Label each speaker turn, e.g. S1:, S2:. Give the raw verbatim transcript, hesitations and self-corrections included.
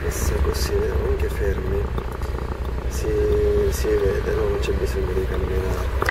S1: messa così, anche fermi si, si vede, no? Non c'è bisogno di camminare.